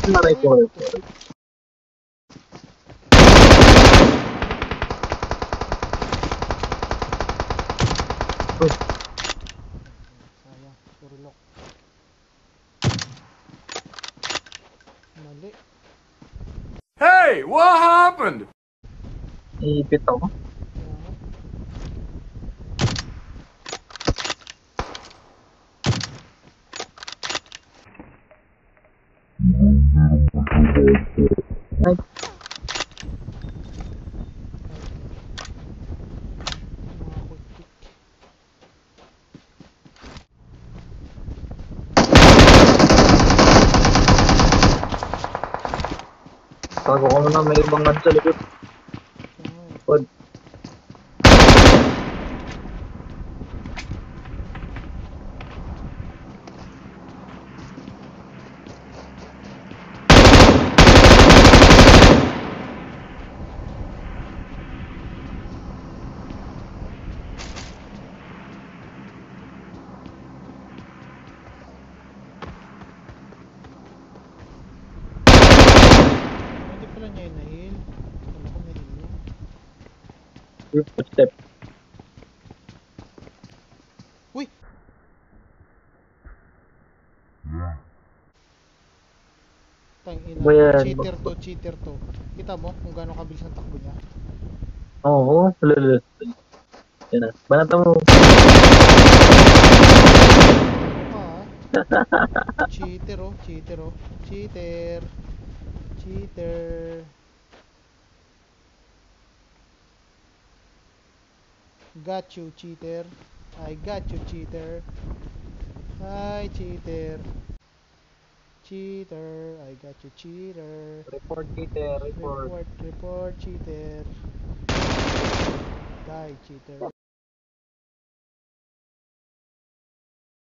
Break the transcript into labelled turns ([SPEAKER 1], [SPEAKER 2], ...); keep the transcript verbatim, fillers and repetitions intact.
[SPEAKER 1] Aray
[SPEAKER 2] Uy,
[SPEAKER 1] ko, aray ko.
[SPEAKER 2] puto.
[SPEAKER 1] Uy,
[SPEAKER 2] Sayang, surulok. Mali.
[SPEAKER 3] Hey, what happened?
[SPEAKER 1] ipit ako.
[SPEAKER 2] Kaya nga.
[SPEAKER 1] Ay,
[SPEAKER 2] Mga kutik.
[SPEAKER 1] tago ko na may ibang ano sa likod.
[SPEAKER 2] Kaya nga eh.
[SPEAKER 1] Pod.
[SPEAKER 2] Hindi pala niya inahil. Kala ko nahil niya.
[SPEAKER 1] Uy, footstep.
[SPEAKER 2] Uy! Tangina.
[SPEAKER 1] Ba yan?
[SPEAKER 2] Cheater to, cheater to. Kita mo kung gaano kabilis ang takbo niya.
[SPEAKER 1] Oo, lulul. Yan na. Banata mo.
[SPEAKER 2] Ano ka ah? Cheater oh, cheater oh. Cheater. Cheater. Got you, cheater. I got you, cheater. Hi, cheater. Cheater. I got you, cheater.
[SPEAKER 1] Report cheater, report.
[SPEAKER 2] Report, report, cheater. Die, cheater.